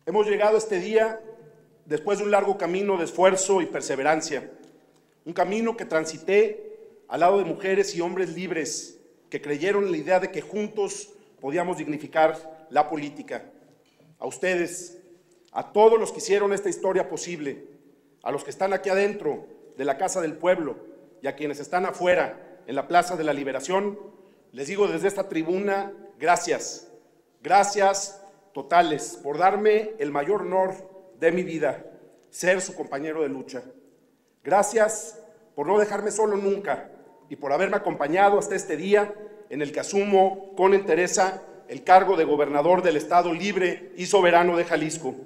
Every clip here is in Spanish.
Hemos llegado a este día después de un largo camino de esfuerzo y perseverancia, un camino que transité al lado de mujeres y hombres libres que creyeron en la idea de que juntos podíamos dignificar la política. A ustedes, a todos los que hicieron esta historia posible, a los que están aquí adentro de la Casa del Pueblo y a quienes están afuera en la Plaza de la Liberación, les digo desde esta tribuna, gracias, gracias totales por darme el mayor honor de mi vida, ser su compañero de lucha. Gracias por no dejarme solo nunca y por haberme acompañado hasta este día en el que asumo con entereza el cargo de gobernador del Estado libre y soberano de Jalisco.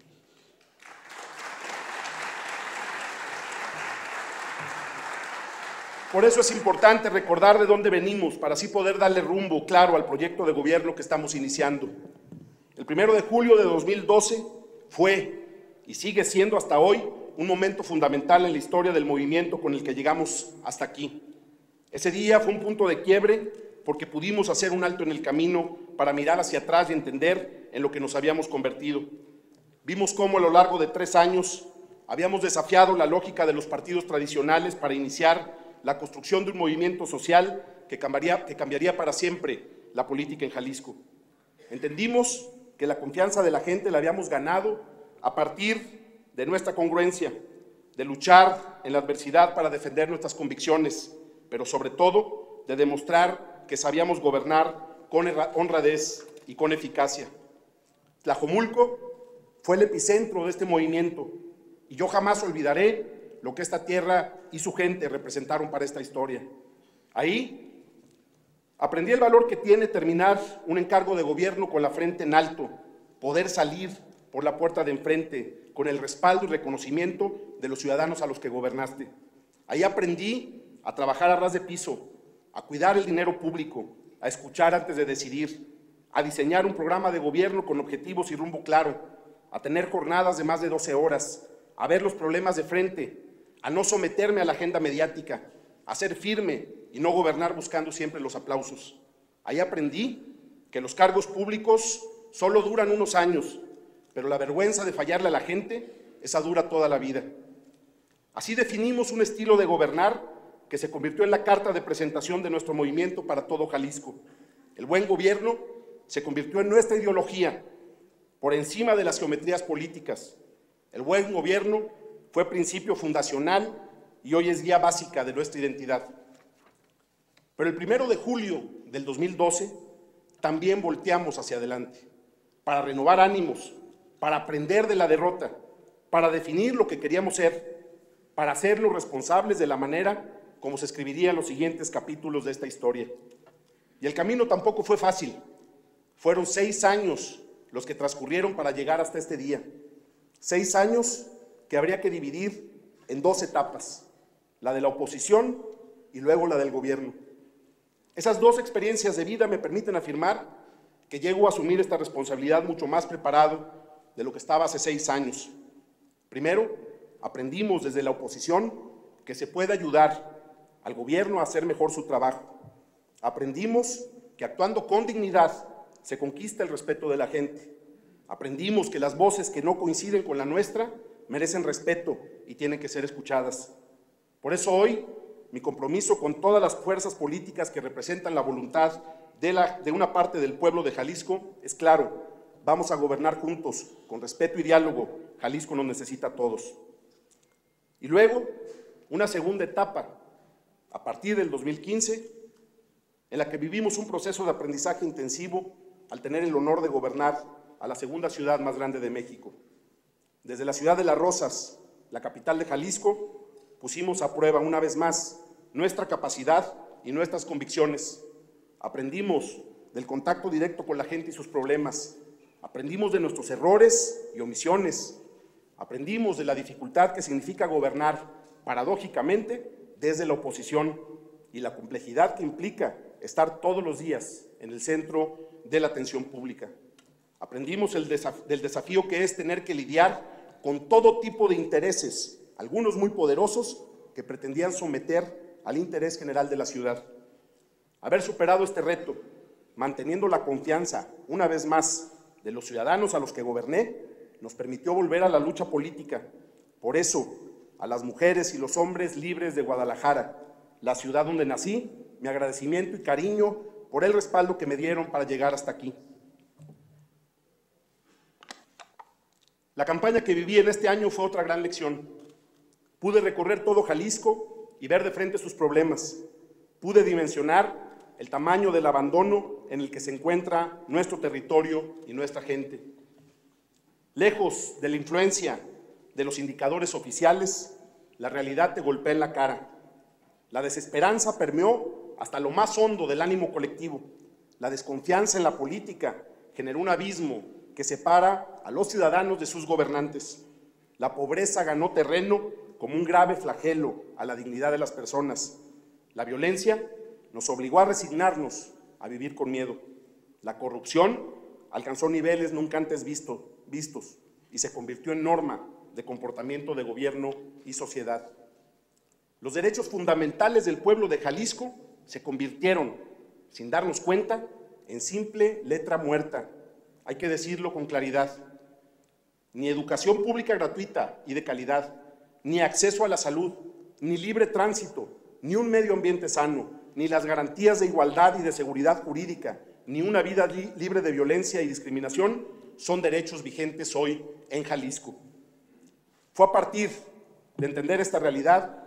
Por eso es importante recordar de dónde venimos, para así poder darle rumbo claro al proyecto de gobierno que estamos iniciando. El 1 de julio de 2012 fue y sigue siendo hasta hoy un momento fundamental en la historia del movimiento con el que llegamos hasta aquí. Ese día fue un punto de quiebre porque pudimos hacer un alto en el camino para mirar hacia atrás y entender en lo que nos habíamos convertido. Vimos cómo a lo largo de 3 años habíamos desafiado la lógica de los partidos tradicionales para iniciar la construcción de un movimiento social que cambiaría para siempre la política en Jalisco. Entendimos que la confianza de la gente la habíamos ganado a partir de nuestra congruencia, de luchar en la adversidad para defender nuestras convicciones, pero sobre todo de demostrar que sabíamos gobernar con honradez y con eficacia. Tlajomulco fue el epicentro de este movimiento y yo jamás olvidaré lo que esta tierra y su gente representaron para esta historia. Ahí aprendí el valor que tiene terminar un encargo de gobierno con la frente en alto, poder salir por la puerta de enfrente con el respaldo y reconocimiento de los ciudadanos a los que gobernaste. Ahí aprendí a trabajar a ras de piso, a cuidar el dinero público, a escuchar antes de decidir, a diseñar un programa de gobierno con objetivos y rumbo claro, a tener jornadas de más de 12 horas, a ver los problemas de frente, a no someterme a la agenda mediática, a ser firme y no gobernar buscando siempre los aplausos. Ahí aprendí que los cargos públicos solo duran unos años, pero la vergüenza de fallarle a la gente, esa dura toda la vida. Así definimos un estilo de gobernar que se convirtió en la carta de presentación de nuestro movimiento para todo Jalisco. El buen gobierno se convirtió en nuestra ideología, por encima de las geometrías políticas. El buen gobierno fue principio fundacional y hoy es guía básica de nuestra identidad. Pero el 1 de julio del 2012 también volteamos hacia adelante, para renovar ánimos, para aprender de la derrota, para definir lo que queríamos ser, para hacernos responsables de la manera como se escribirían los siguientes capítulos de esta historia. Y el camino tampoco fue fácil. Fueron 6 años los que transcurrieron para llegar hasta este día. 6 años que habría que dividir en 2 etapas, la de la oposición y luego la del gobierno. Esas 2 experiencias de vida me permiten afirmar que llego a asumir esta responsabilidad mucho más preparado de lo que estaba hace 6 años. Primero, aprendimos desde la oposición que se puede ayudar al gobierno a hacer mejor su trabajo. Aprendimos que actuando con dignidad se conquista el respeto de la gente. Aprendimos que las voces que no coinciden con la nuestra merecen respeto y tienen que ser escuchadas. Por eso hoy, mi compromiso con todas las fuerzas políticas que representan la voluntad de una parte del pueblo de Jalisco es claro: vamos a gobernar juntos, con respeto y diálogo. Jalisco nos necesita a todos. Y luego, una segunda etapa, a partir del 2015, en la que vivimos un proceso de aprendizaje intensivo al tener el honor de gobernar a la segunda ciudad más grande de México. Desde la ciudad de Las Rosas, la capital de Jalisco, pusimos a prueba una vez más nuestra capacidad y nuestras convicciones. Aprendimos del contacto directo con la gente y sus problemas. Aprendimos de nuestros errores y omisiones. Aprendimos de la dificultad que significa gobernar, paradójicamente, desde la oposición y la complejidad que implica estar todos los días en el centro de la atención pública. Aprendimos del desafío que es tener que lidiar con todo tipo de intereses, algunos muy poderosos que pretendían someter al interés general de la ciudad. Haber superado este reto, manteniendo la confianza, una vez más, de los ciudadanos a los que goberné, nos permitió volver a la lucha política. Por eso, a las mujeres y los hombres libres de Guadalajara, la ciudad donde nací, mi agradecimiento y cariño por el respaldo que me dieron para llegar hasta aquí. La campaña que viví en este año fue otra gran lección. Pude recorrer todo Jalisco y ver de frente sus problemas. Pude dimensionar el tamaño del abandono en el que se encuentra nuestro territorio y nuestra gente. Lejos de la influencia de los indicadores oficiales, la realidad te golpea en la cara. La desesperanza permeó hasta lo más hondo del ánimo colectivo. La desconfianza en la política generó un abismo que separa a los ciudadanos de sus gobernantes. La pobreza ganó terreno como un grave flagelo a la dignidad de las personas. La violencia nos obligó a resignarnos a vivir con miedo. La corrupción alcanzó niveles nunca antes vistos y se convirtió en norma de comportamiento de gobierno y sociedad. Los derechos fundamentales del pueblo de Jalisco se convirtieron, sin darnos cuenta, en simple letra muerta. Hay que decirlo con claridad. Ni educación pública gratuita y de calidad, ni acceso a la salud, ni libre tránsito, ni un medio ambiente sano, ni las garantías de igualdad y de seguridad jurídica, ni una vida libre de violencia y discriminación son derechos vigentes hoy en Jalisco. Fue a partir de entender esta realidad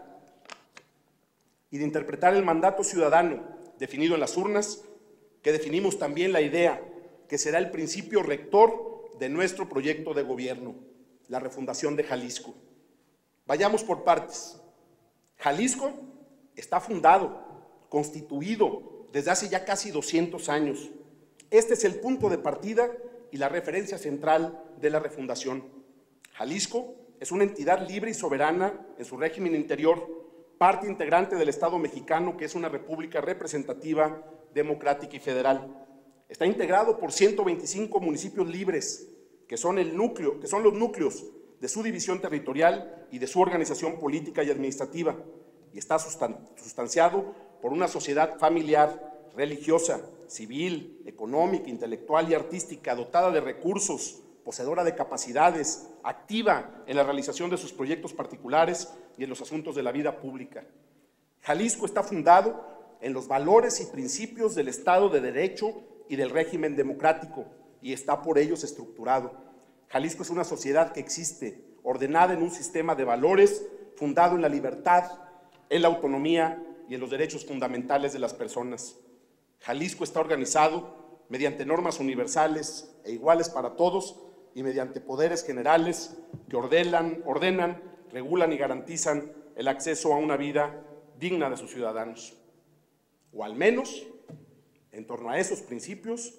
y de interpretar el mandato ciudadano definido en las urnas que definimos también la idea que será el principio rector de nuestro proyecto de gobierno, la refundación de Jalisco. Vayamos por partes. Jalisco está fundado, constituido desde hace ya casi 200 años. Este es el punto de partida y la referencia central de la refundación. Jalisco es una entidad libre y soberana en su régimen interior, parte integrante del Estado mexicano, que es una república representativa, democrática y federal. Está integrado por 125 municipios libres, que son los núcleos de su división territorial y de su organización política y administrativa, y está sustanciado por una sociedad familiar, religiosa, civil, económica, intelectual y artística, dotada de recursos, poseedora de capacidades, activa en la realización de sus proyectos particulares y en los asuntos de la vida pública. Jalisco está fundado en los valores y principios del Estado de Derecho y del régimen democrático, y está por ellos estructurado. Jalisco es una sociedad que existe, ordenada en un sistema de valores, fundado en la libertad, en la autonomía y en los derechos fundamentales de las personas. Jalisco está organizado mediante normas universales e iguales para todos y mediante poderes generales que ordenan, regulan y garantizan el acceso a una vida digna de sus ciudadanos. O al menos, en torno a esos principios,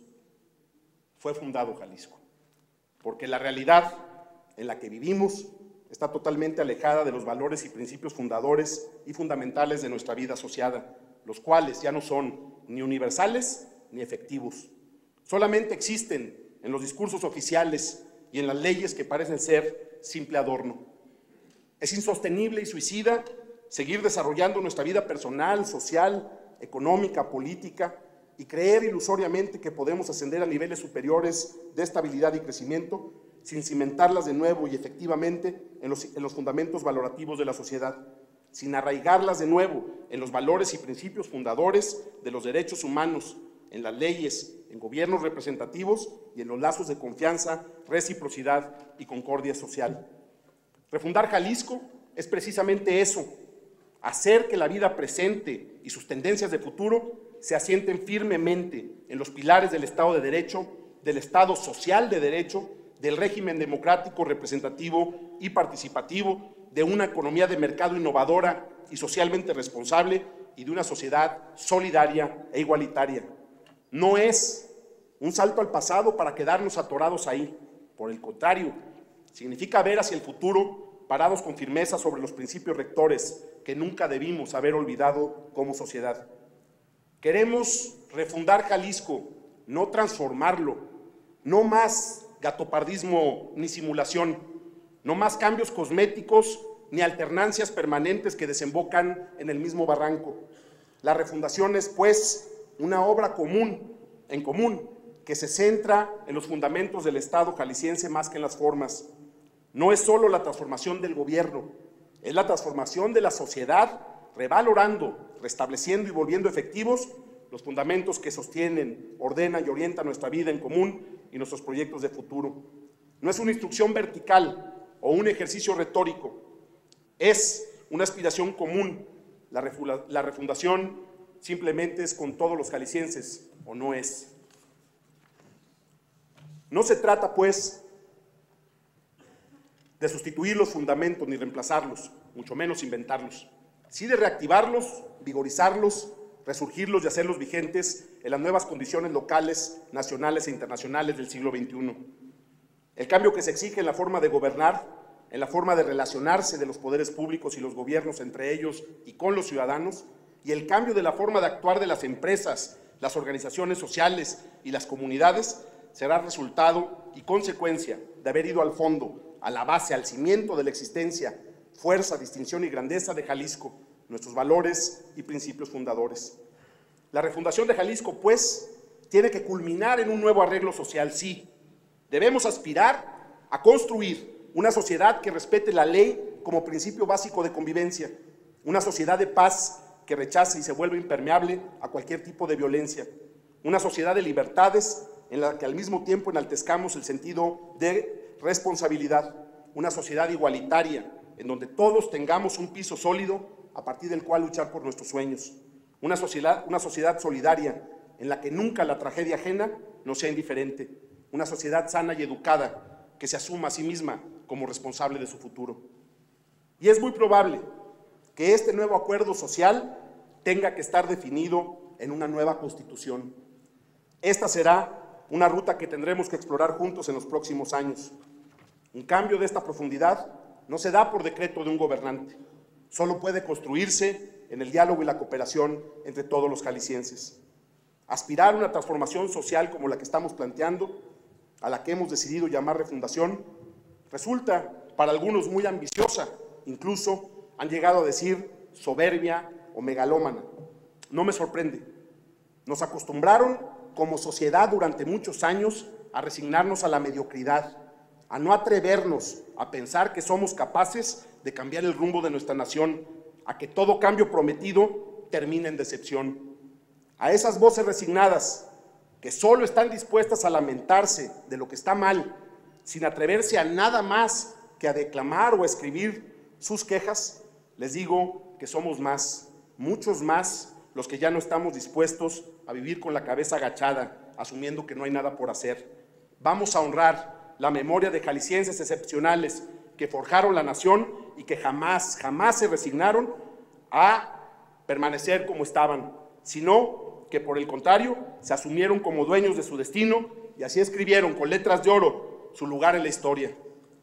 fue fundado Jalisco. Porque la realidad en la que vivimos está totalmente alejada de los valores y principios fundadores y fundamentales de nuestra vida asociada, los cuales ya no son ni universales ni efectivos. Solamente existen en los discursos oficiales y en las leyes que parecen ser simple adorno. Es insostenible y suicida seguir desarrollando nuestra vida personal, social, económica, política y creer ilusoriamente que podemos ascender a niveles superiores de estabilidad y crecimiento sin cimentarlas de nuevo y efectivamente en los fundamentos valorativos de la sociedad, sin arraigarlas de nuevo en los valores y principios fundadores de los derechos humanos, en las leyes, en gobiernos representativos y en los lazos de confianza, reciprocidad y concordia social. Refundar Jalisco es precisamente eso, hacer que la vida presente y sus tendencias de futuro se asienten firmemente en los pilares del Estado de Derecho, del Estado social de derecho, del régimen democrático, representativo y participativo, de una economía de mercado innovadora y socialmente responsable y de una sociedad solidaria e igualitaria. No es un salto al pasado para quedarnos atorados ahí. Por el contrario, significa ver hacia el futuro parados con firmeza sobre los principios rectores que nunca debimos haber olvidado como sociedad. Queremos refundar Jalisco, no transformarlo, no más gatopardismo ni simulación, no más cambios cosméticos ni alternancias permanentes que desembocan en el mismo barranco. La refundación es, pues, una obra en común que se centra en los fundamentos del Estado jalisciense más que en las formas. No es solo la transformación del gobierno, es la transformación de la sociedad, revalorando, restableciendo y volviendo efectivos los fundamentos que sostienen, ordenan y orientan nuestra vida en común y nuestros proyectos de futuro. No es una instrucción vertical o un ejercicio retórico, es una aspiración común. La refundación simplemente es con todos los jaliscienses, o no es. No se trata, pues, de sustituir los fundamentos ni reemplazarlos, mucho menos inventarlos. Sí de reactivarlos, vigorizarlos, resurgirlos y hacerlos vigentes en las nuevas condiciones locales, nacionales e internacionales del siglo XXI. El cambio que se exige en la forma de gobernar, en la forma de relacionarse de los poderes públicos y los gobiernos entre ellos y con los ciudadanos, y el cambio de la forma de actuar de las empresas, las organizaciones sociales y las comunidades, será resultado y consecuencia de haber ido al fondo, a la base, al cimiento de la existencia, fuerza, distinción y grandeza de Jalisco, nuestros valores y principios fundadores. La refundación de Jalisco, pues, tiene que culminar en un nuevo arreglo social, sí. Debemos aspirar a construir una sociedad que respete la ley como principio básico de convivencia, una sociedad de paz que rechace y se vuelva impermeable a cualquier tipo de violencia, una sociedad de libertades en la que al mismo tiempo enaltezcamos el sentido de responsabilidad, una sociedad igualitaria en donde todos tengamos un piso sólido a partir del cual luchar por nuestros sueños, una sociedad solidaria en la que nunca la tragedia ajena nos sea indiferente, una sociedad sana y educada que se asuma a sí misma como responsable de su futuro. Y es muy probable que este nuevo acuerdo social tenga que estar definido en una nueva constitución. Esta será una ruta que tendremos que explorar juntos en los próximos años. Un cambio de esta profundidad no se da por decreto de un gobernante, solo puede construirse en el diálogo y la cooperación entre todos los jaliscienses. Aspirar a una transformación social como la que estamos planteando, a la que hemos decidido llamar refundación, resulta para algunos muy ambiciosa, incluso han llegado a decir soberbia o megalómana. No me sorprende. Nos acostumbraron como sociedad durante muchos años a resignarnos a la mediocridad, a no atrevernos a pensar que somos capaces de cambiar el rumbo de nuestra nación, a que todo cambio prometido termine en decepción. A esas voces resignadas que solo están dispuestas a lamentarse de lo que está mal, sin atreverse a nada más que a declamar o a escribir sus quejas, les digo que somos más, muchos más, los que ya no estamos dispuestos a vivir con la cabeza agachada, asumiendo que no hay nada por hacer. Vamos a honrar la memoria de jaliscienses excepcionales que forjaron la nación y que jamás se resignaron a permanecer como estaban, sino que por el contrario se asumieron como dueños de su destino y así escribieron con letras de oro su lugar en la historia.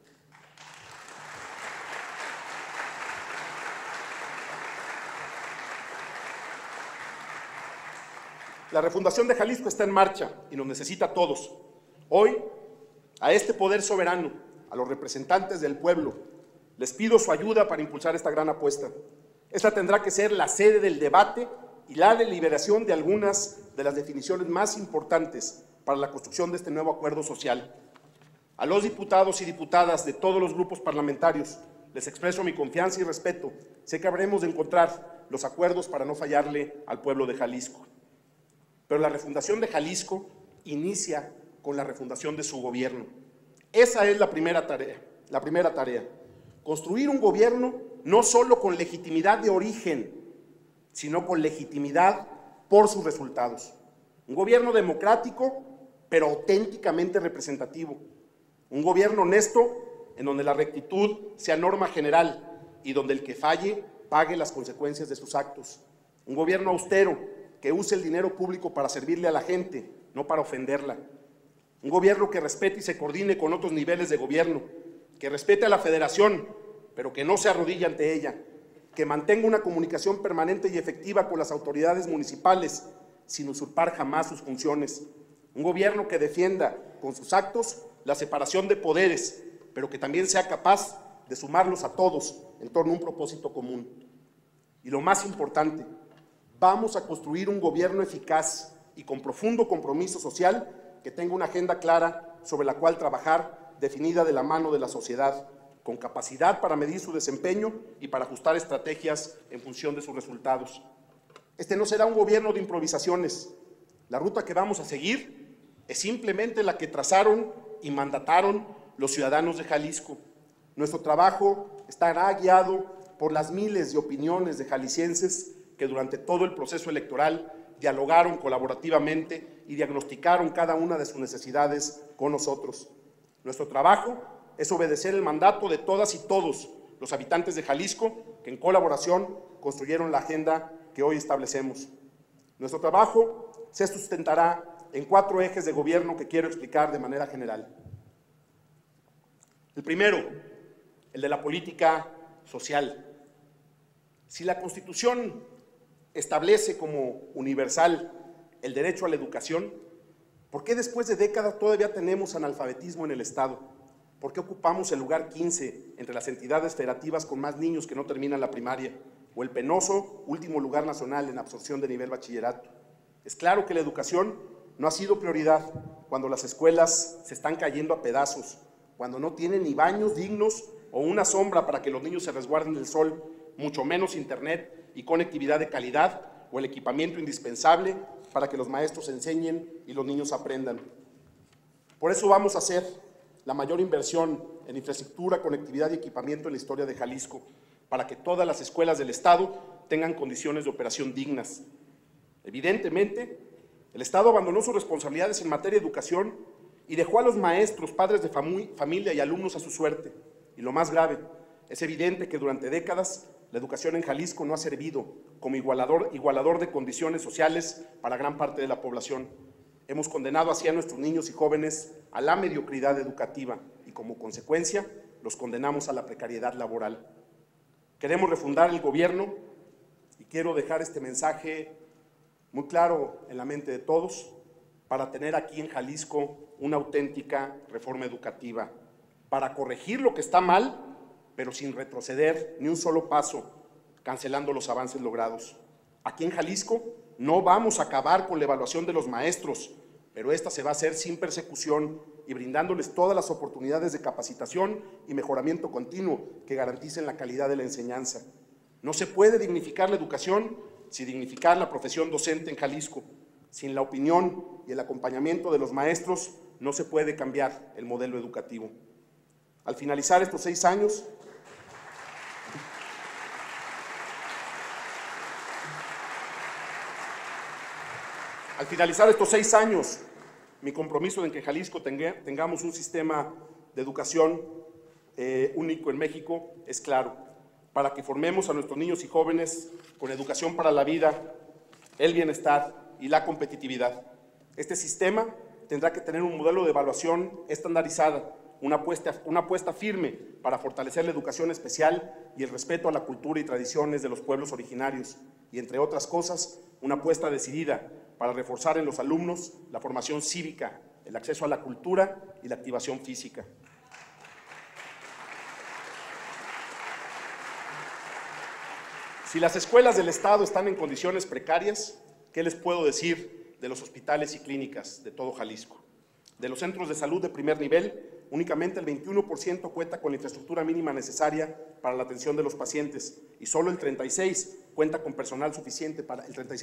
La refundación de Jalisco está en marcha y nos necesita a todos. Hoy, a este poder soberano, a los representantes del pueblo, les pido su ayuda para impulsar esta gran apuesta. Esta tendrá que ser la sede del debate y la deliberación de algunas de las definiciones más importantes para la construcción de este nuevo acuerdo social. A los diputados y diputadas de todos los grupos parlamentarios les expreso mi confianza y respeto. Sé que habremos de encontrar los acuerdos para no fallarle al pueblo de Jalisco. Pero la refundación de Jalisco inicia con la refundación de su gobierno. Esa es la primera tarea. Construir un gobierno no solo con legitimidad de origen, sino con legitimidad por sus resultados. Un gobierno democrático, pero auténticamente representativo. Un gobierno honesto, en donde la rectitud sea norma general y donde el que falle pague las consecuencias de sus actos. Un gobierno austero, que use el dinero público para servirle a la gente, no para ofenderla. Un gobierno que respete y se coordine con otros niveles de gobierno, que respete a la federación, pero que no se arrodille ante ella, que mantenga una comunicación permanente y efectiva con las autoridades municipales, sin usurpar jamás sus funciones. Un gobierno que defienda con sus actos la separación de poderes, pero que también sea capaz de sumarlos a todos en torno a un propósito común. Y lo más importante, vamos a construir un gobierno eficaz y con profundo compromiso social que tenga una agenda clara sobre la cual trabajar, definida de la mano de la sociedad, con capacidad para medir su desempeño y para ajustar estrategias en función de sus resultados. Este no será un gobierno de improvisaciones. La ruta que vamos a seguir es simplemente la que trazaron y mandataron los ciudadanos de Jalisco. Nuestro trabajo estará guiado por las miles de opiniones de jaliscienses que durante todo el proceso electoral dialogaron colaborativamente y diagnosticaron cada una de sus necesidades con nosotros. Nuestro trabajo es obedecer el mandato de todas y todos los habitantes de Jalisco que en colaboración construyeron la agenda que hoy establecemos. Nuestro trabajo se sustentará en 4 ejes de gobierno que quiero explicar de manera general. El primero, el de la política social. Si la Constitución establece como universal el derecho a la educación, ¿por qué después de décadas todavía tenemos analfabetismo en el Estado? ¿Por qué ocupamos el lugar 15 entre las entidades federativas con más niños que no terminan la primaria? O el penoso último lugar nacional en absorción de nivel bachillerato. Es claro que la educación no ha sido prioridad cuando las escuelas se están cayendo a pedazos, cuando no tienen ni baños dignos o una sombra para que los niños se resguarden del sol, mucho menos internet y conectividad de calidad o el equipamiento indispensable para que los maestros enseñen y los niños aprendan. Por eso vamos a hacer la mayor inversión en infraestructura, conectividad y equipamiento en la historia de Jalisco, para que todas las escuelas del Estado tengan condiciones de operación dignas. Evidentemente, el Estado abandonó sus responsabilidades en materia de educación y dejó a los maestros, padres de familia y alumnos a su suerte. Y lo más grave, es evidente que durante décadas la educación en Jalisco no ha servido como igualador de condiciones sociales para gran parte de la población. Hemos condenado así a nuestros niños y jóvenes a la mediocridad educativa y como consecuencia los condenamos a la precariedad laboral. Queremos refundar el gobierno y quiero dejar este mensaje muy claro en la mente de todos para tener aquí en Jalisco una auténtica reforma educativa, para corregir lo que está mal, pero sin retroceder ni un solo paso, cancelando los avances logrados. Aquí en Jalisco no vamos a acabar con la evaluación de los maestros, pero esta se va a hacer sin persecución y brindándoles todas las oportunidades de capacitación y mejoramiento continuo que garanticen la calidad de la enseñanza. No se puede dignificar la educación sin dignificar la profesión docente en Jalisco. Sin la opinión y el acompañamiento de los maestros no se puede cambiar el modelo educativo. Al finalizar estos 6 años, mi compromiso en que Jalisco tengamos un sistema de educación único en México es claro, para que formemos a nuestros niños y jóvenes con educación para la vida, el bienestar y la competitividad. Este sistema tendrá que tener un modelo de evaluación estandarizada, una apuesta firme para fortalecer la educación especial y el respeto a la cultura y tradiciones de los pueblos originarios y, entre otras cosas, una apuesta decidida para reforzar en los alumnos la formación cívica, el acceso a la cultura y la activación física. Si las escuelas del Estado están en condiciones precarias, ¿qué les puedo decir de los hospitales y clínicas de todo Jalisco? De los centros de salud de primer nivel, únicamente el 21% cuenta con la infraestructura mínima necesaria para la atención de los pacientes y solo el 36% cuenta con personal suficiente para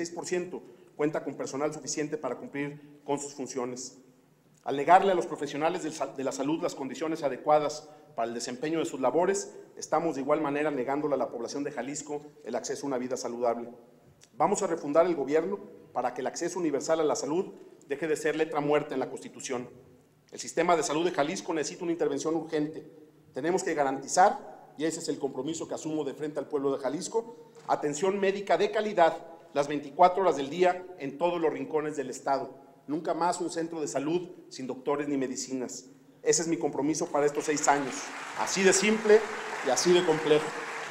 cumplir con sus funciones. Al negarle a los profesionales de la salud las condiciones adecuadas para el desempeño de sus labores, estamos de igual manera negándole a la población de Jalisco el acceso a una vida saludable. Vamos a refundar el gobierno para que el acceso universal a la salud deje de ser letra muerta en la Constitución. El sistema de salud de Jalisco necesita una intervención urgente. Tenemos que garantizar, y ese es el compromiso que asumo de frente al pueblo de Jalisco, atención médica de calidad las 24 horas del día en todos los rincones del Estado. Nunca más un centro de salud sin doctores ni medicinas. Ese es mi compromiso para estos 6 años. Así de simple y así de complejo.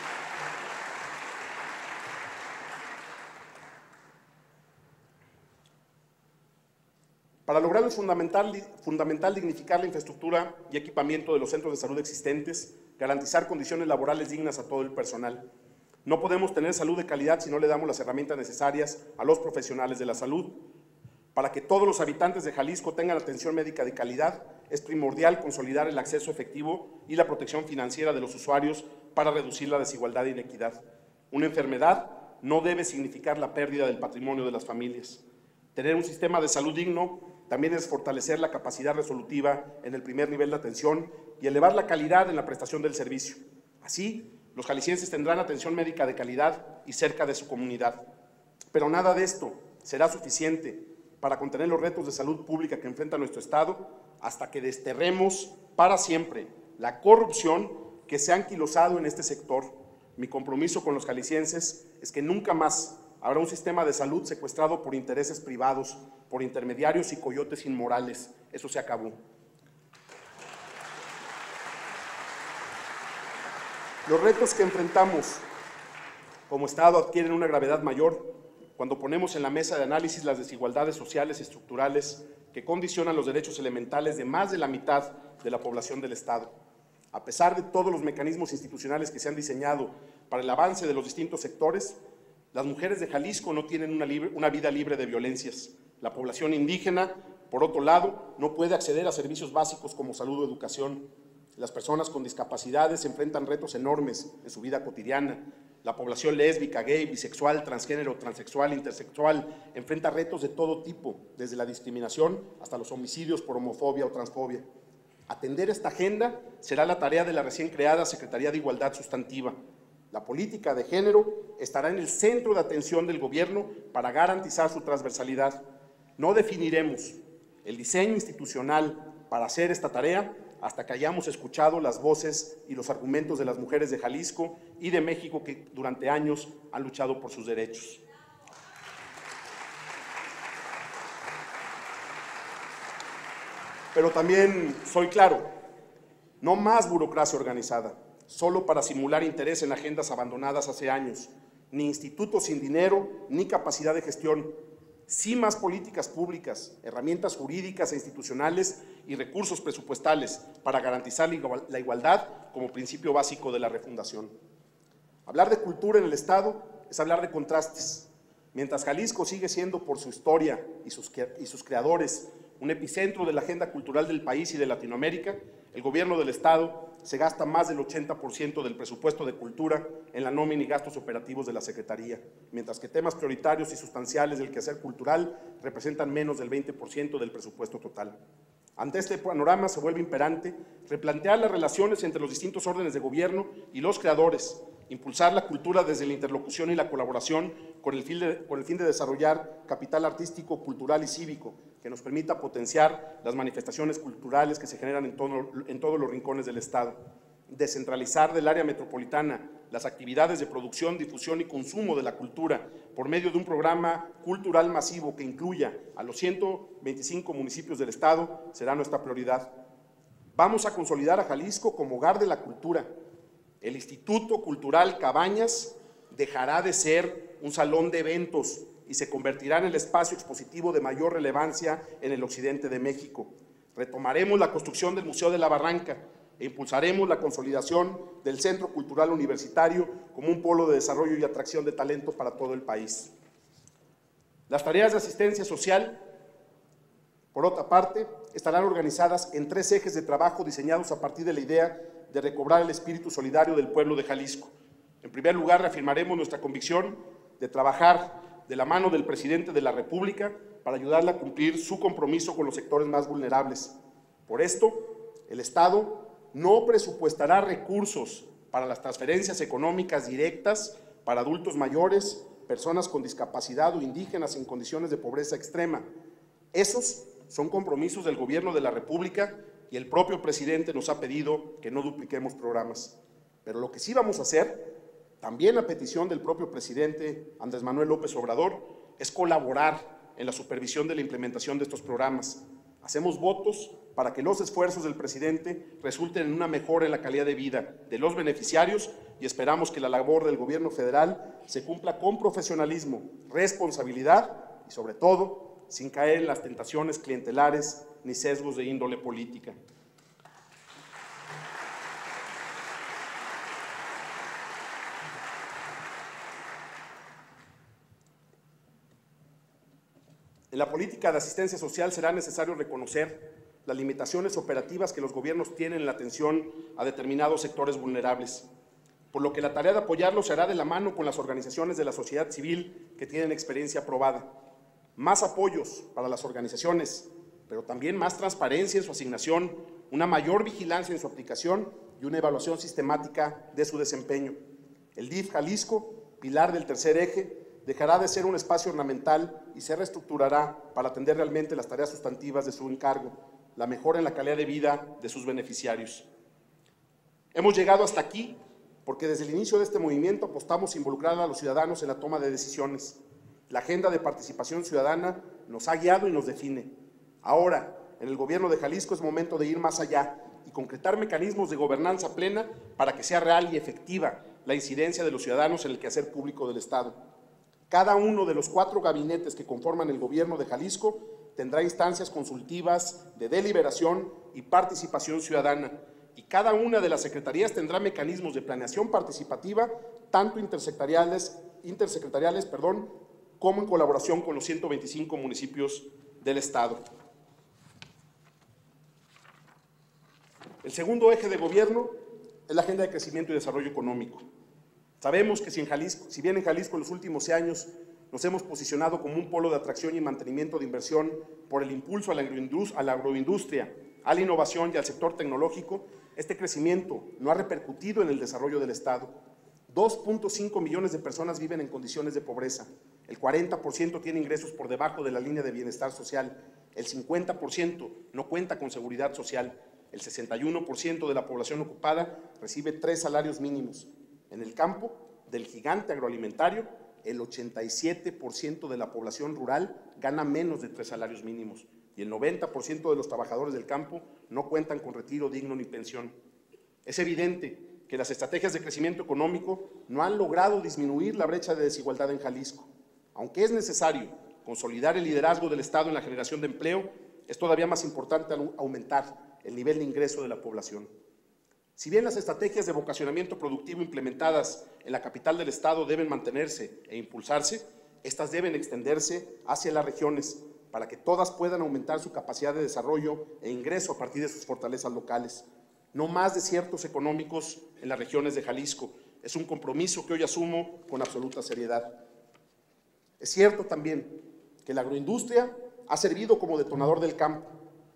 Para lograr es fundamental dignificar la infraestructura y equipamiento de los centros de salud existentes, garantizar condiciones laborales dignas a todo el personal. No podemos tener salud de calidad si no le damos las herramientas necesarias a los profesionales de la salud. Para que todos los habitantes de Jalisco tengan atención médica de calidad, es primordial consolidar el acceso efectivo y la protección financiera de los usuarios para reducir la desigualdad e inequidad. Una enfermedad no debe significar la pérdida del patrimonio de las familias. Tener un sistema de salud digno también es fortalecer la capacidad resolutiva en el primer nivel de atención y elevar la calidad en la prestación del servicio. Así, los jaliscienses tendrán atención médica de calidad y cerca de su comunidad. Pero nada de esto será suficiente para contener los retos de salud pública que enfrenta nuestro Estado hasta que desterremos para siempre la corrupción que se ha anquilosado en este sector. Mi compromiso con los jaliscienses es que nunca más habrá un sistema de salud secuestrado por intereses privados, por intermediarios y coyotes inmorales. Eso se acabó. Los retos que enfrentamos como Estado adquieren una gravedad mayor cuando ponemos en la mesa de análisis las desigualdades sociales y estructurales que condicionan los derechos elementales de más de la mitad de la población del Estado. A pesar de todos los mecanismos institucionales que se han diseñado para el avance de los distintos sectores, las mujeres de Jalisco no tienen una vida libre de violencias. La población indígena, por otro lado, no puede acceder a servicios básicos como salud o educación. Las personas con discapacidades enfrentan retos enormes en su vida cotidiana. La población lésbica, gay, bisexual, transgénero, transexual, intersexual enfrenta retos de todo tipo, desde la discriminación hasta los homicidios por homofobia o transfobia. Atender esta agenda será la tarea de la recién creada Secretaría de Igualdad Sustantiva. La política de género estará en el centro de atención del gobierno para garantizar su transversalidad. No definiremos el diseño institucional para hacer esta tarea hasta que hayamos escuchado las voces y los argumentos de las mujeres de Jalisco y de México que durante años han luchado por sus derechos. Pero también soy claro, no más burocracia organizada, solo para simular interés en agendas abandonadas hace años, ni institutos sin dinero, ni capacidad de gestión. Sí más políticas públicas, herramientas jurídicas e institucionales y recursos presupuestales para garantizar la igualdad como principio básico de la refundación. Hablar de cultura en el Estado es hablar de contrastes. Mientras Jalisco sigue siendo por su historia y sus creadores un epicentro de la agenda cultural del país y de Latinoamérica, el gobierno del Estado se gasta más del 80% del presupuesto de cultura en la nómina y gastos operativos de la Secretaría, mientras que temas prioritarios y sustanciales del quehacer cultural representan menos del 20% del presupuesto total. Ante este panorama se vuelve imperante replantear las relaciones entre los distintos órdenes de gobierno y los creadores, impulsar la cultura desde la interlocución y la colaboración con el fin de desarrollar capital artístico, cultural y cívico que nos permita potenciar las manifestaciones culturales que se generan en todos los rincones del Estado. Descentralizar del área metropolitana las actividades de producción, difusión y consumo de la cultura por medio de un programa cultural masivo que incluya a los 125 municipios del Estado será nuestra prioridad. Vamos a consolidar a Jalisco como hogar de la cultura. El Instituto Cultural Cabañas dejará de ser un salón de eventos y se convertirá en el espacio expositivo de mayor relevancia en el occidente de México. Retomaremos la construcción del Museo de la Barranca e impulsaremos la consolidación del Centro Cultural Universitario como un polo de desarrollo y atracción de talento para todo el país. Las tareas de asistencia social, por otra parte, estarán organizadas en 3 ejes de trabajo diseñados a partir de la idea de recobrar el espíritu solidario del pueblo de Jalisco. En primer lugar, reafirmaremos nuestra convicción de trabajar de la mano del presidente de la República para ayudarle a cumplir su compromiso con los sectores más vulnerables. Por esto, el Estado no presupuestará recursos para las transferencias económicas directas para adultos mayores, personas con discapacidad o indígenas en condiciones de pobreza extrema. Esos son compromisos del Gobierno de la República y el propio presidente nos ha pedido que no dupliquemos programas. Pero lo que sí vamos a hacer, también a petición del propio presidente Andrés Manuel López Obrador, es colaborar en la supervisión de la implementación de estos programas. Hacemos votos para que los esfuerzos del presidente resulten en una mejora en la calidad de vida de los beneficiarios y esperamos que la labor del gobierno federal se cumpla con profesionalismo, responsabilidad y, sobre todo, sin caer en las tentaciones clientelares ni sesgos de índole política. En la política de asistencia social será necesario reconocer las limitaciones operativas que los gobiernos tienen en la atención a determinados sectores vulnerables, por lo que la tarea de apoyarlos se hará de la mano con las organizaciones de la sociedad civil que tienen experiencia probada. Más apoyos para las organizaciones, pero también más transparencia en su asignación, una mayor vigilancia en su aplicación y una evaluación sistemática de su desempeño. El DIF Jalisco, pilar del tercer eje, dejará de ser un espacio ornamental y se reestructurará para atender realmente las tareas sustantivas de su encargo, la mejora en la calidad de vida de sus beneficiarios. Hemos llegado hasta aquí porque desde el inicio de este movimiento apostamos a involucrar a los ciudadanos en la toma de decisiones. La agenda de participación ciudadana nos ha guiado y nos define. Ahora, en el gobierno de Jalisco es momento de ir más allá y concretar mecanismos de gobernanza plena para que sea real y efectiva la incidencia de los ciudadanos en el quehacer público del Estado. Cada uno de los 4 gabinetes que conforman el gobierno de Jalisco tendrá instancias consultivas de deliberación y participación ciudadana, y cada una de las secretarías tendrá mecanismos de planeación participativa, tanto intersecretariales, como en colaboración con los 125 municipios del Estado. El segundo eje de gobierno es la agenda de crecimiento y desarrollo económico. Sabemos que si bien en Jalisco en los últimos años nos hemos posicionado como un polo de atracción y mantenimiento de inversión por el impulso a la agroindustria, a la innovación y al sector tecnológico, este crecimiento no ha repercutido en el desarrollo del Estado. 2.5 millones de personas viven en condiciones de pobreza, el 40% tiene ingresos por debajo de la línea de bienestar social, el 50% no cuenta con seguridad social, el 61% de la población ocupada recibe 3 salarios mínimos. En el campo del gigante agroalimentario, el 87% de la población rural gana menos de 3 salarios mínimos y el 90% de los trabajadores del campo no cuentan con retiro digno ni pensión. Es evidente que las estrategias de crecimiento económico no han logrado disminuir la brecha de desigualdad en Jalisco. Aunque es necesario consolidar el liderazgo del Estado en la generación de empleo, es todavía más importante aumentar el nivel de ingreso de la población. Si bien las estrategias de vocacionamiento productivo implementadas en la capital del Estado deben mantenerse e impulsarse, estas deben extenderse hacia las regiones para que todas puedan aumentar su capacidad de desarrollo e ingreso a partir de sus fortalezas locales. No más desiertos económicos en las regiones de Jalisco. Es un compromiso que hoy asumo con absoluta seriedad. Es cierto también que la agroindustria ha servido como detonador del campo,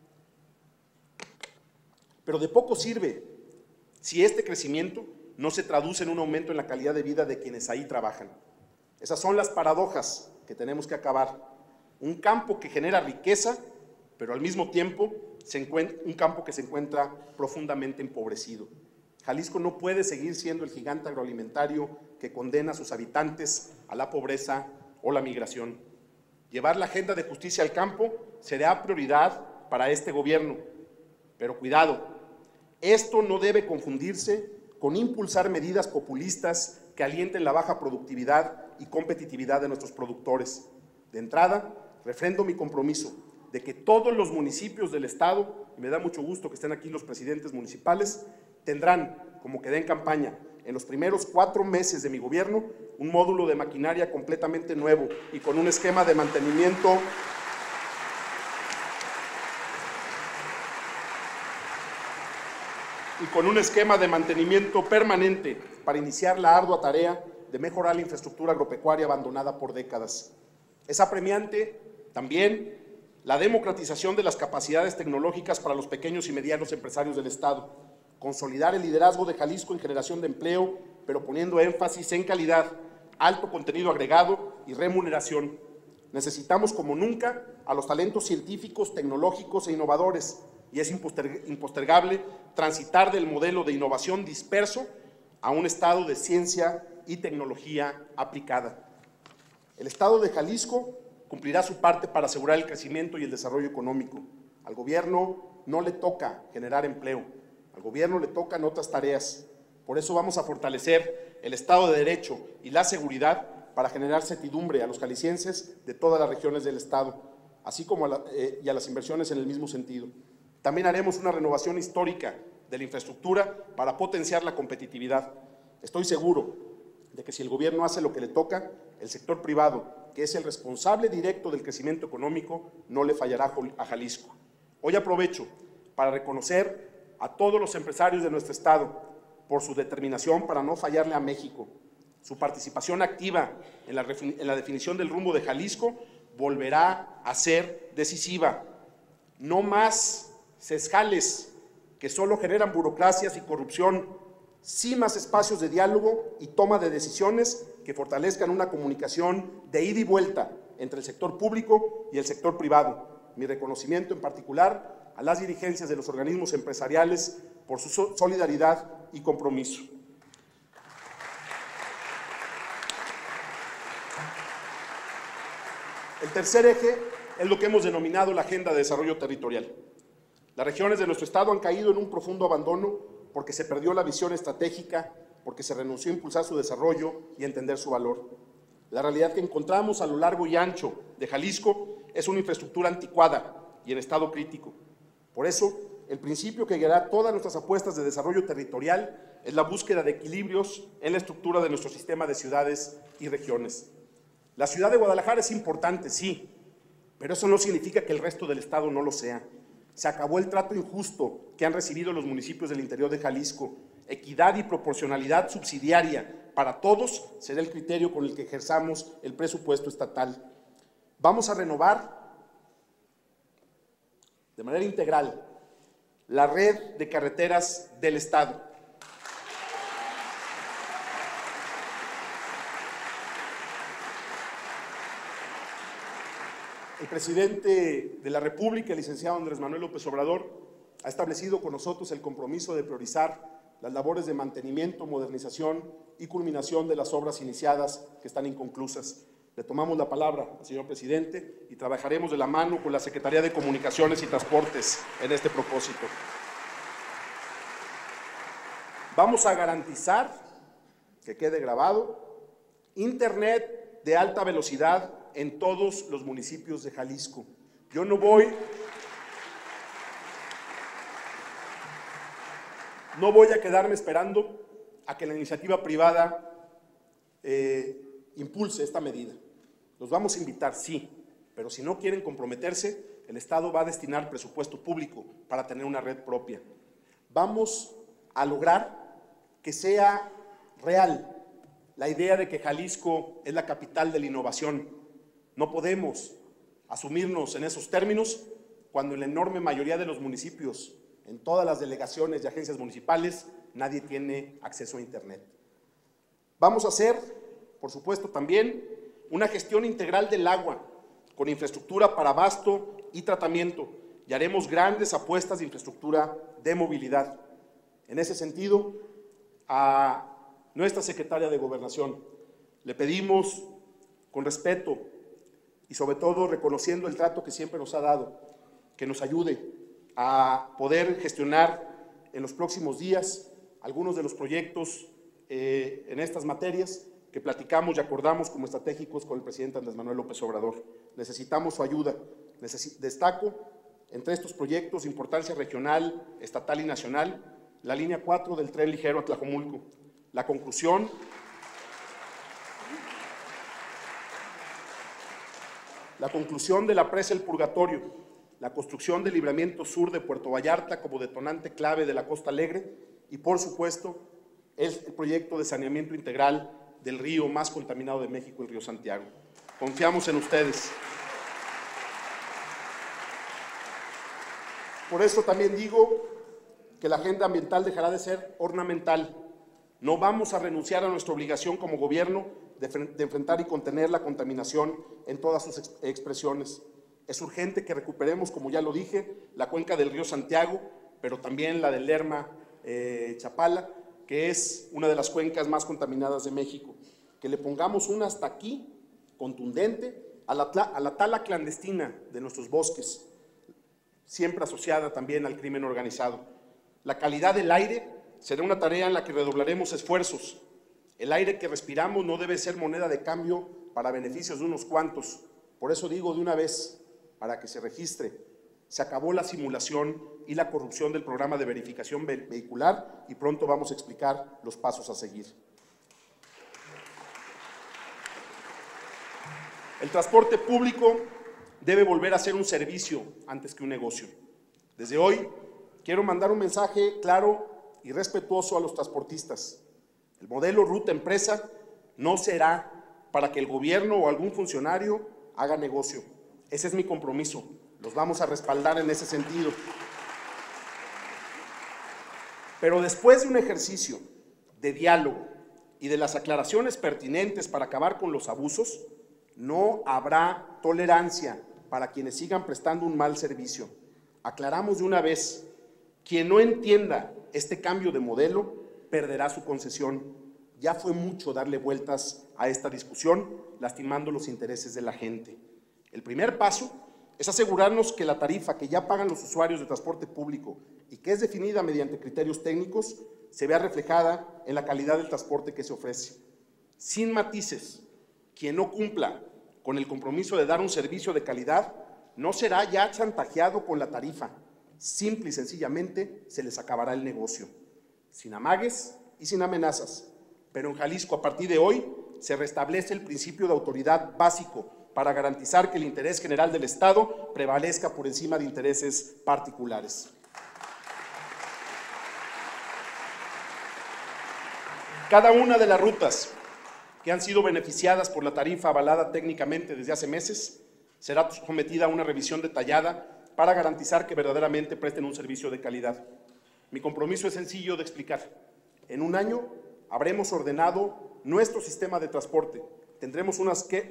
pero de poco sirve si este crecimiento no se traduce en un aumento en la calidad de vida de quienes ahí trabajan. Esas son las paradojas que tenemos que acabar. Un campo que genera riqueza, pero al mismo tiempo un campo que se encuentra profundamente empobrecido. Jalisco no puede seguir siendo el gigante agroalimentario que condena a sus habitantes a la pobreza o la migración. Llevar la agenda de justicia al campo será prioridad para este gobierno, pero cuidado, esto no debe confundirse con impulsar medidas populistas que alienten la baja productividad y competitividad de nuestros productores. De entrada, refrendo mi compromiso de que todos los municipios del Estado, y me da mucho gusto que estén aquí los presidentes municipales, tendrán, como quedé en campaña, en los primeros 4 meses de mi gobierno, un módulo de maquinaria completamente nuevo y con un esquema de mantenimiento permanente para iniciar la ardua tarea de mejorar la infraestructura agropecuaria abandonada por décadas. Es apremiante también la democratización de las capacidades tecnológicas para los pequeños y medianos empresarios del Estado, consolidar el liderazgo de Jalisco en generación de empleo, pero poniendo énfasis en calidad, alto contenido agregado y remuneración. Necesitamos como nunca a los talentos científicos, tecnológicos e innovadores, y es impostergable transitar del modelo de innovación disperso a un estado de ciencia y tecnología aplicada. El Estado de Jalisco cumplirá su parte para asegurar el crecimiento y el desarrollo económico. Al gobierno no le toca generar empleo, al gobierno le tocan otras tareas. Por eso vamos a fortalecer el Estado de Derecho y la seguridad para generar certidumbre a los jaliscienses de todas las regiones del Estado, así como a las inversiones en el mismo sentido. También haremos una renovación histórica de la infraestructura para potenciar la competitividad. Estoy seguro de que si el gobierno hace lo que le toca, el sector privado, que es el responsable directo del crecimiento económico, no le fallará a Jalisco. Hoy aprovecho para reconocer a todos los empresarios de nuestro estado por su determinación para no fallarle a México. Su participación activa en la definición del rumbo de Jalisco volverá a ser decisiva. No más sesgales que solo generan burocracias y corrupción, sí más espacios de diálogo y toma de decisiones que fortalezcan una comunicación de ida y vuelta entre el sector público y el sector privado. Mi reconocimiento en particular a las dirigencias de los organismos empresariales por su solidaridad y compromiso. El tercer eje es lo que hemos denominado la Agenda de Desarrollo Territorial. Las regiones de nuestro estado han caído en un profundo abandono porque se perdió la visión estratégica, porque se renunció a impulsar su desarrollo y a entender su valor. La realidad que encontramos a lo largo y ancho de Jalisco es una infraestructura anticuada y en estado crítico. Por eso, el principio que guiará todas nuestras apuestas de desarrollo territorial es la búsqueda de equilibrios en la estructura de nuestro sistema de ciudades y regiones. La ciudad de Guadalajara es importante, sí, pero eso no significa que el resto del estado no lo sea. Se acabó el trato injusto que han recibido los municipios del interior de Jalisco. Equidad y proporcionalidad subsidiaria para todos será el criterio con el que ejerzamos el presupuesto estatal. Vamos a renovar de manera integral la red de carreteras del estado. El presidente de la República, el licenciado Andrés Manuel López Obrador, ha establecido con nosotros el compromiso de priorizar las labores de mantenimiento, modernización y culminación de las obras iniciadas que están inconclusas. Le tomamos la palabra al señor presidente y trabajaremos de la mano con la Secretaría de Comunicaciones y Transportes en este propósito. Vamos a garantizar, que quede grabado, internet de alta velocidad en todos los municipios de Jalisco. Yo no voy a quedarme esperando a que la iniciativa privada impulse esta medida. Los vamos a invitar, sí, pero si no quieren comprometerse, el Estado va a destinar presupuesto público para tener una red propia. Vamos a lograr que sea real la idea de que Jalisco es la capital de la innovación. No podemos asumirnos en esos términos cuando en la enorme mayoría de los municipios, en todas las delegaciones y agencias municipales, nadie tiene acceso a Internet. Vamos a hacer, por supuesto, también una gestión integral del agua, con infraestructura para abasto y tratamiento, y haremos grandes apuestas de infraestructura de movilidad. En ese sentido, a nuestra secretaria de Gobernación le pedimos, con respeto y sobre todo reconociendo el trato que siempre nos ha dado, que nos ayude a poder gestionar en los próximos días algunos de los proyectos en estas materias que platicamos y acordamos como estratégicos con el presidente Andrés Manuel López Obrador. Necesitamos su ayuda. Destaco entre estos proyectos de importancia regional, estatal y nacional, la línea 4 del tren ligero a Tlajomulco, la conclusión de la presa El Purgatorio, la construcción del libramiento sur de Puerto Vallarta como detonante clave de la Costa Alegre y, por supuesto, el proyecto de saneamiento integral del río más contaminado de México, el río Santiago. Confiamos en ustedes. Por eso también digo que la agenda ambiental dejará de ser ornamental. No vamos a renunciar a nuestra obligación como gobierno de enfrentar y contener la contaminación en todas sus expresiones. Es urgente que recuperemos, como ya lo dije, la cuenca del río Santiago, pero también la del Lerma-Chapala, que es una de las cuencas más contaminadas de México. Que le pongamos un hasta aquí contundente a la tala clandestina de nuestros bosques, siempre asociada también al crimen organizado. La calidad del aire será una tarea en la que redoblaremos esfuerzos. El aire que respiramos no debe ser moneda de cambio para beneficios de unos cuantos. Por eso digo de una vez, para que se registre, se acabó la simulación y la corrupción del programa de verificación vehicular y pronto vamos a explicar los pasos a seguir. El transporte público debe volver a ser un servicio antes que un negocio. Desde hoy quiero mandar un mensaje claro y respetuoso a los transportistas. El modelo ruta-empresa no será para que el gobierno o algún funcionario haga negocio. Ese es mi compromiso. Los vamos a respaldar en ese sentido. Pero después de un ejercicio de diálogo y de las aclaraciones pertinentes para acabar con los abusos, no habrá tolerancia para quienes sigan prestando un mal servicio. Aclaramos de una vez, quien no entienda este cambio de modelo perderá su concesión. Ya fue mucho darle vueltas a esta discusión, lastimando los intereses de la gente. El primer paso es asegurarnos que la tarifa que ya pagan los usuarios de transporte público y que es definida mediante criterios técnicos, se vea reflejada en la calidad del transporte que se ofrece. Sin matices, quien no cumpla con el compromiso de dar un servicio de calidad no será ya chantajeado con la tarifa. Simple y sencillamente se les acabará el negocio. Sin amagues y sin amenazas. Pero en Jalisco, a partir de hoy, se restablece el principio de autoridad básico para garantizar que el interés general del Estado prevalezca por encima de intereses particulares. Cada una de las rutas que han sido beneficiadas por la tarifa avalada técnicamente desde hace meses será sometida a una revisión detallada para garantizar que verdaderamente presten un servicio de calidad. Mi compromiso es sencillo de explicar. En un año habremos ordenado nuestro sistema de transporte. Tendremos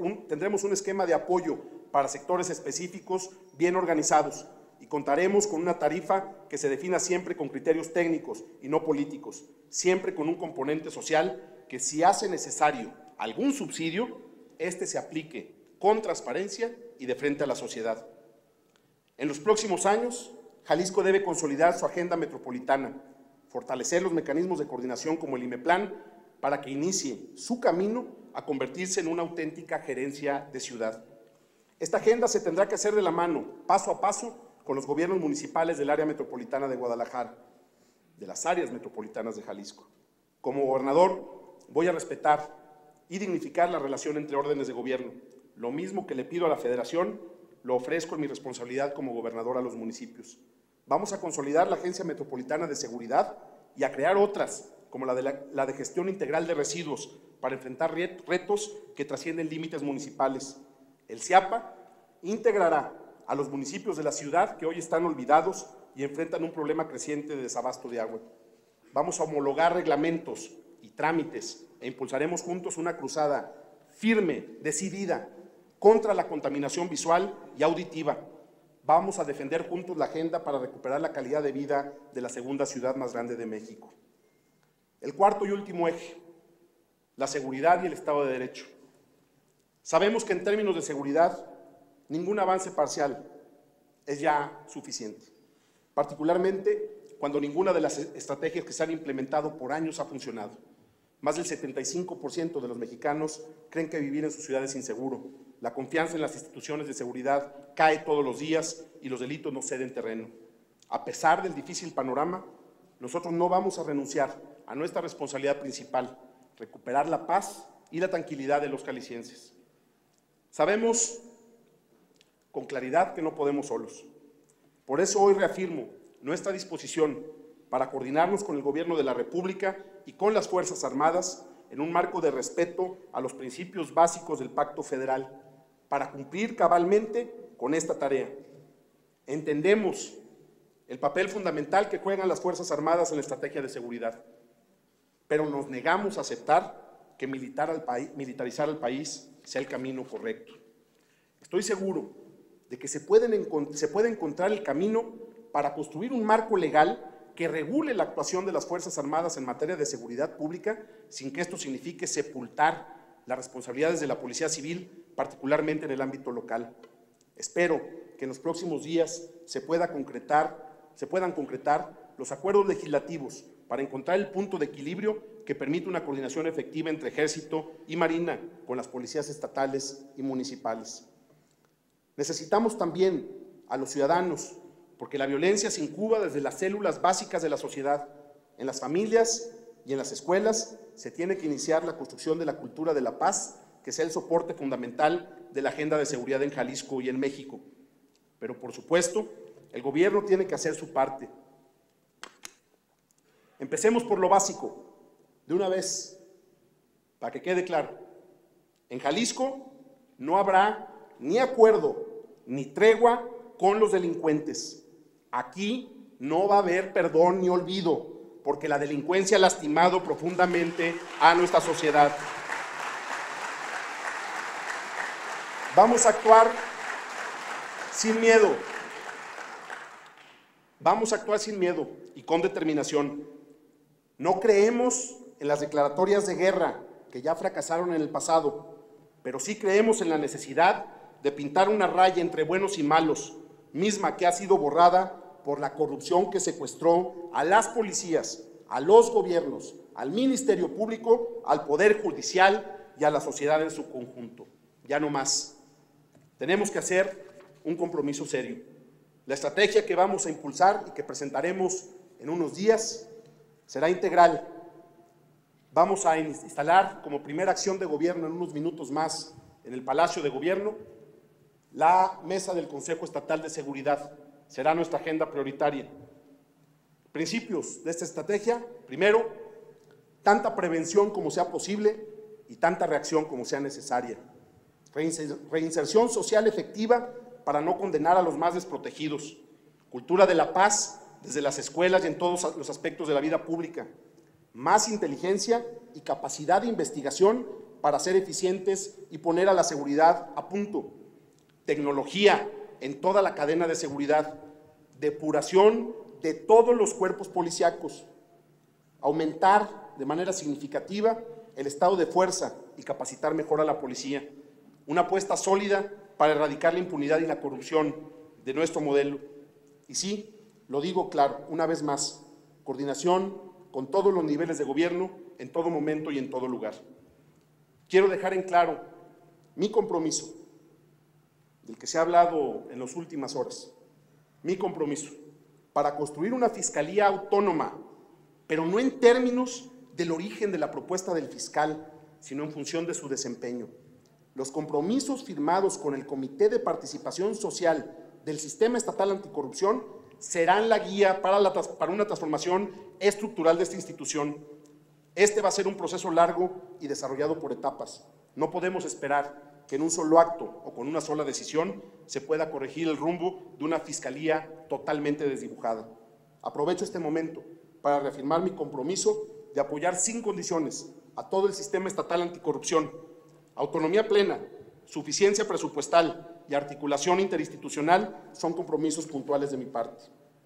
un esquema de apoyo para sectores específicos bien organizados y contaremos con una tarifa que se defina siempre con criterios técnicos y no políticos, siempre con un componente social que, si hace necesario algún subsidio, este se aplique con transparencia y de frente a la sociedad. En los próximos años, Jalisco debe consolidar su agenda metropolitana, fortalecer los mecanismos de coordinación como el IMEPLAN para que inicie su camino a convertirse en una auténtica gerencia de ciudad. Esta agenda se tendrá que hacer de la mano, paso a paso, con los gobiernos municipales del área metropolitana de Guadalajara, de las áreas metropolitanas de Jalisco. Como gobernador, voy a respetar y dignificar la relación entre órdenes de gobierno. Lo mismo que le pido a la Federación, lo ofrezco en mi responsabilidad como gobernador a los municipios. Vamos a consolidar la Agencia Metropolitana de Seguridad y a crear otras, como la de gestión integral de residuos, para enfrentar retos que trascienden límites municipales. El CIAPA integrará a los municipios de la ciudad que hoy están olvidados y enfrentan un problema creciente de desabasto de agua. Vamos a homologar reglamentos y trámites e impulsaremos juntos una cruzada firme, decidida, contra la contaminación visual y auditiva. Vamos a defender juntos la agenda para recuperar la calidad de vida de la segunda ciudad más grande de México. El cuarto y último eje, la seguridad y el Estado de Derecho. Sabemos que en términos de seguridad, ningún avance parcial es ya suficiente, particularmente cuando ninguna de las estrategias que se han implementado por años ha funcionado. Más del 75% de los mexicanos creen que vivir en sus ciudades es inseguro. La confianza en las instituciones de seguridad cae todos los días y los delitos no ceden terreno. A pesar del difícil panorama, nosotros no vamos a renunciar a nuestra responsabilidad principal, recuperar la paz y la tranquilidad de los jaliscienses. Sabemos con claridad que no podemos solos. Por eso hoy reafirmo nuestra disposición para coordinarnos con el Gobierno de la República y con las Fuerzas Armadas en un marco de respeto a los principios básicos del Pacto Federal, para cumplir cabalmente con esta tarea. Entendemos el papel fundamental que juegan las Fuerzas Armadas en la estrategia de seguridad, pero nos negamos a aceptar que militarizar al país sea el camino correcto. Estoy seguro de que se puede encontrar el camino para construir un marco legal que regule la actuación de las Fuerzas Armadas en materia de seguridad pública sin que esto signifique sepultar las responsabilidades de la Policía Civil, particularmente en el ámbito local. Espero que en los próximos días se puedan concretar los acuerdos legislativos para encontrar el punto de equilibrio que permita una coordinación efectiva entre Ejército y Marina con las policías estatales y municipales. Necesitamos también a los ciudadanos, porque la violencia se incuba desde las células básicas de la sociedad. En las familias y en las escuelas se tiene que iniciar la construcción de la cultura de la paz que sea el soporte fundamental de la agenda de seguridad en Jalisco y en México. Pero, por supuesto, el gobierno tiene que hacer su parte. Empecemos por lo básico, de una vez, para que quede claro. En Jalisco no habrá ni acuerdo ni tregua con los delincuentes. Aquí no va a haber perdón ni olvido, porque la delincuencia ha lastimado profundamente a nuestra sociedad. Vamos a actuar sin miedo. Vamos a actuar sin miedo y con determinación. No creemos en las declaratorias de guerra que ya fracasaron en el pasado, pero sí creemos en la necesidad de pintar una raya entre buenos y malos, misma que ha sido borrada por la corrupción que secuestró a las policías, a los gobiernos, al Ministerio Público, al Poder Judicial y a la sociedad en su conjunto. Ya no más. Tenemos que hacer un compromiso serio. La estrategia que vamos a impulsar y que presentaremos en unos días será integral. Vamos a instalar como primera acción de gobierno en unos minutos más en el Palacio de Gobierno la mesa del Consejo Estatal de Seguridad. Será nuestra agenda prioritaria. Principios de esta estrategia: primero, tanta prevención como sea posible y tanta reacción como sea necesaria. Reinserción social efectiva para no condenar a los más desprotegidos. Cultura de la paz desde las escuelas y en todos los aspectos de la vida pública. Más inteligencia y capacidad de investigación para ser eficientes y poner a la seguridad a punto. Tecnología en toda la cadena de seguridad. Depuración de todos los cuerpos policíacos. Aumentar de manera significativa el estado de fuerza y capacitar mejor a la policía. Una apuesta sólida para erradicar la impunidad y la corrupción de nuestro modelo. Y sí, lo digo claro, una vez más, coordinación con todos los niveles de gobierno, en todo momento y en todo lugar. Quiero dejar en claro mi compromiso, del que se ha hablado en las últimas horas, mi compromiso para construir una fiscalía autónoma, pero no en términos del origen de la propuesta del fiscal, sino en función de su desempeño. Los compromisos firmados con el Comité de Participación Social del Sistema Estatal Anticorrupción serán la guía para una transformación estructural de esta institución. Este va a ser un proceso largo y desarrollado por etapas. No podemos esperar que en un solo acto o con una sola decisión se pueda corregir el rumbo de una fiscalía totalmente desdibujada. Aprovecho este momento para reafirmar mi compromiso de apoyar sin condiciones a todo el sistema estatal anticorrupción. Autonomía plena, suficiencia presupuestal y articulación interinstitucional son compromisos puntuales de mi parte.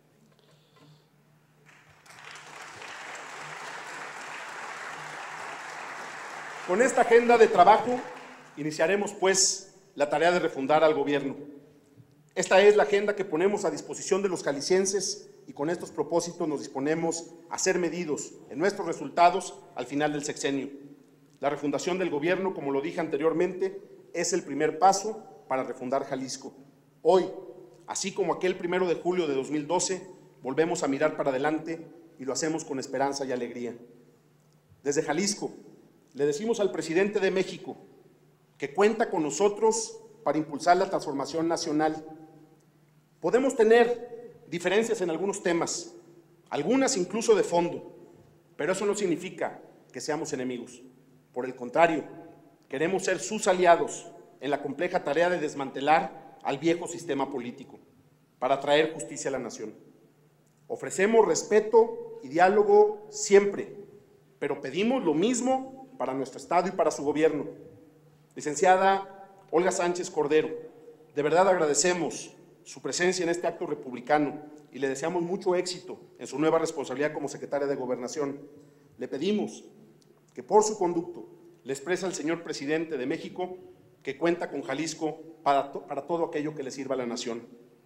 Con esta agenda de trabajo iniciaremos, pues, la tarea de refundar al gobierno. Esta es la agenda que ponemos a disposición de los jaliscienses y con estos propósitos nos disponemos a ser medidos en nuestros resultados al final del sexenio. La refundación del gobierno, como lo dije anteriormente, es el primer paso para refundar Jalisco. Hoy, así como aquel 1 de julio de 2012, volvemos a mirar para adelante y lo hacemos con esperanza y alegría. Desde Jalisco, le decimos al presidente de México que cuenta con nosotros para impulsar la transformación nacional. Podemos tener diferencias en algunos temas, algunas incluso de fondo, pero eso no significa que seamos enemigos. Por el contrario, queremos ser sus aliados en la compleja tarea de desmantelar al viejo sistema político para traer justicia a la nación. Ofrecemos respeto y diálogo siempre, pero pedimos lo mismo para nuestro Estado y para su gobierno. Licenciada Olga Sánchez Cordero, de verdad agradecemos su presencia en este acto republicano y le deseamos mucho éxito en su nueva responsabilidad como secretaria de Gobernación. Le pedimos que por su conducto le exprese al señor presidente de México que cuenta con Jalisco para todo aquello que le sirva a la nación.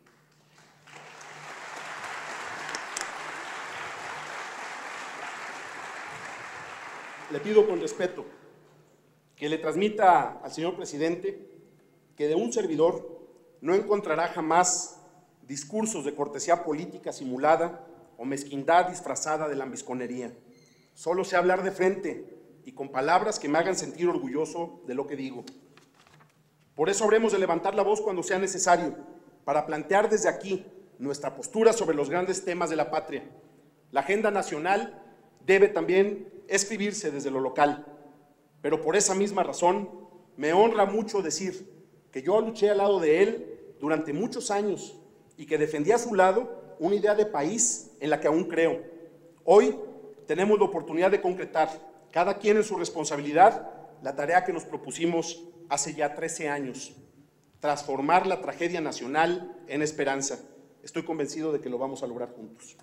Le pido con respeto que le transmita al señor presidente que de un servidor no encontrará jamás discursos de cortesía política simulada o mezquindad disfrazada de lambisconería. Solo sé hablar de frente y con palabras que me hagan sentir orgulloso de lo que digo. Por eso habremos de levantar la voz cuando sea necesario, para plantear desde aquí nuestra postura sobre los grandes temas de la patria. La agenda nacional debe también escribirse desde lo local, pero por esa misma razón me honra mucho decir que yo luché al lado de él durante muchos años y que defendí a su lado una idea de país en la que aún creo. Hoy tenemos la oportunidad de concretar, cada quien en su responsabilidad, la tarea que nos propusimos hace ya 13 años, transformar la tragedia nacional en esperanza. Estoy convencido de que lo vamos a lograr juntos.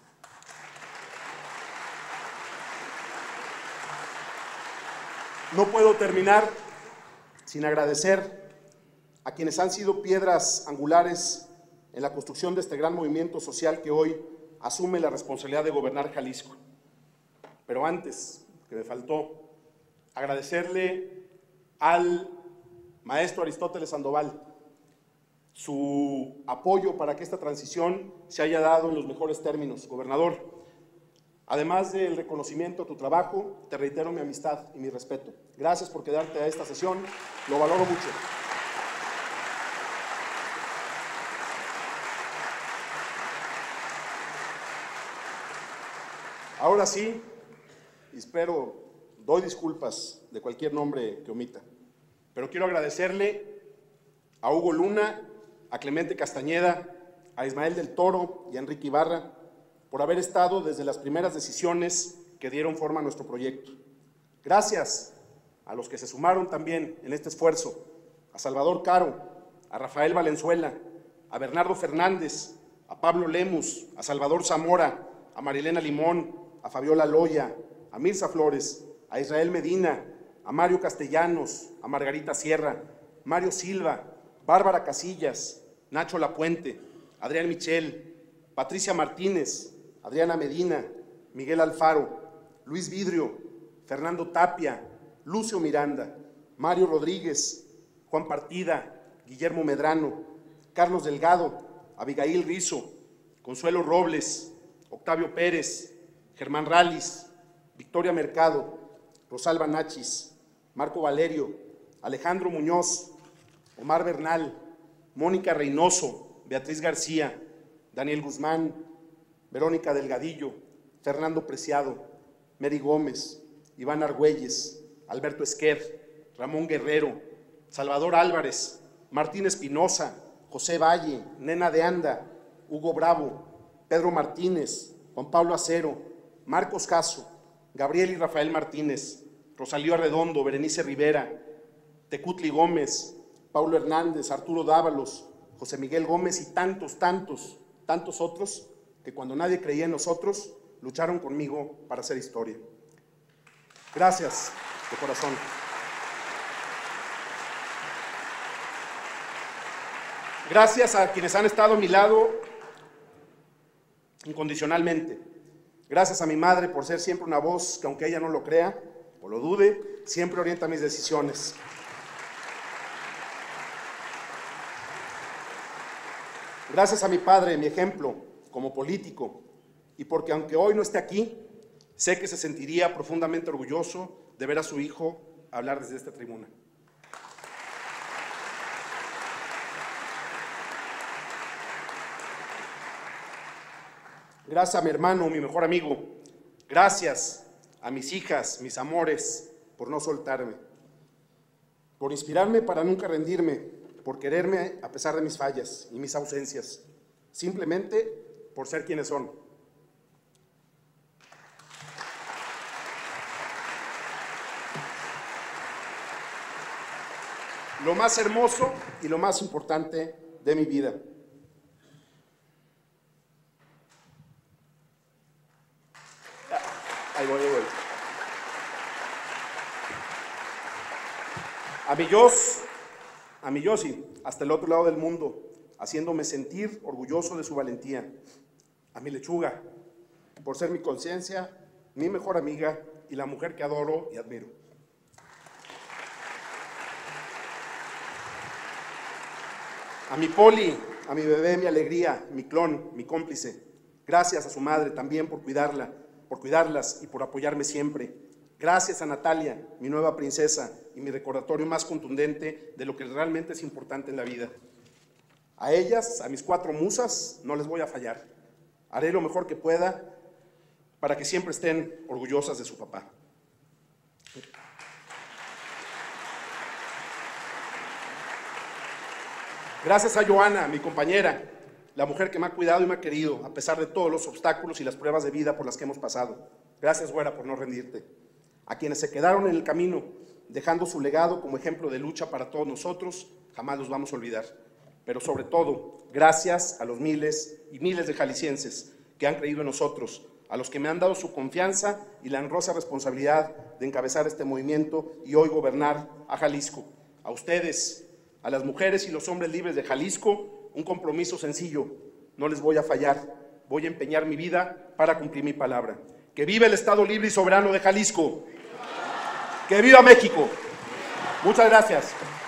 No puedo terminar sin agradecer a quienes han sido piedras angulares en la construcción de este gran movimiento social que hoy asume la responsabilidad de gobernar Jalisco. Pero antes, que me faltó, agradecerle al maestro Aristóteles Sandoval su apoyo para que esta transición se haya dado en los mejores términos. Gobernador, además del reconocimiento a tu trabajo, te reitero mi amistad y mi respeto. Gracias por quedarte a esta sesión, lo valoro mucho. Ahora sí, doy disculpas de cualquier nombre que omita, pero quiero agradecerle a Hugo Luna, a Clemente Castañeda, a Ismael del Toro y a Enrique Ibarra por haber estado desde las primeras decisiones que dieron forma a nuestro proyecto. Gracias a los que se sumaron también en este esfuerzo, a Salvador Caro, a Rafael Valenzuela, a Bernardo Fernández, a Pablo Lemus, a Salvador Zamora, a Marilena Limón, a Fabiola Loya, a Mirza Flores, a Israel Medina, a Mario Castellanos, a Margarita Sierra, Mario Silva, Bárbara Casillas, Nacho Lapuente, Adrián Michel, Patricia Martínez, Adriana Medina, Miguel Alfaro, Luis Vidrio, Fernando Tapia, Lucio Miranda, Mario Rodríguez, Juan Partida, Guillermo Medrano, Carlos Delgado, Abigail Rizo, Consuelo Robles, Octavio Pérez, Germán Rallis, Victoria Mercado, Rosalba Nachis, Marco Valerio, Alejandro Muñoz, Omar Bernal, Mónica Reynoso, Beatriz García, Daniel Guzmán, Verónica Delgadillo, Fernando Preciado, Mary Gómez, Iván Argüelles, Alberto Esquer, Ramón Guerrero, Salvador Álvarez, Martín Espinosa, José Valle, Nena de Anda, Hugo Bravo, Pedro Martínez, Juan Pablo Acero, Marcos Caso, Gabriel y Rafael Martínez, Rosalío Arredondo, Berenice Rivera, Tecutli Gómez, Paulo Hernández, Arturo Dávalos, José Miguel Gómez y tantos otros que cuando nadie creía en nosotros, lucharon conmigo para hacer historia. Gracias, de corazón. Gracias a quienes han estado a mi lado incondicionalmente. Gracias a mi madre por ser siempre una voz que, aunque ella no lo crea o lo dude, siempre orienta mis decisiones. Gracias a mi padre, mi ejemplo como político, y porque aunque hoy no esté aquí, sé que se sentiría profundamente orgulloso de ver a su hijo hablar desde esta tribuna. Gracias a mi hermano, mi mejor amigo. Gracias a mis hijas, mis amores, por no soltarme, por inspirarme para nunca rendirme, por quererme a pesar de mis fallas y mis ausencias, simplemente por ser quienes son. Lo más hermoso y lo más importante de mi vida. Ahí voy. A mi Yossi, hasta el otro lado del mundo, haciéndome sentir orgulloso de su valentía. A mi Lechuga, por ser mi conciencia, mi mejor amiga y la mujer que adoro y admiro. A mi Poli, a mi bebé, mi alegría, mi clon, mi cómplice. Gracias a su madre también por cuidarlas y por apoyarme siempre. Gracias a Natalia, mi nueva princesa, y mi recordatorio más contundente de lo que realmente es importante en la vida. A ellas, a mis 4 musas, no les voy a fallar. Haré lo mejor que pueda para que siempre estén orgullosas de su papá. Gracias a Joana, mi compañera, la mujer que me ha cuidado y me ha querido, a pesar de todos los obstáculos y las pruebas de vida por las que hemos pasado. Gracias, güera, por no rendirte. A quienes se quedaron en el camino, dejando su legado como ejemplo de lucha para todos nosotros, jamás los vamos a olvidar. Pero sobre todo, gracias a los miles y miles de jaliscienses que han creído en nosotros, a los que me han dado su confianza y la honrosa responsabilidad de encabezar este movimiento y hoy gobernar a Jalisco. A ustedes, a las mujeres y los hombres libres de Jalisco, un compromiso sencillo: no les voy a fallar, voy a empeñar mi vida para cumplir mi palabra. ¡Que viva el Estado libre y soberano de Jalisco! ¡Que viva México! Muchas gracias.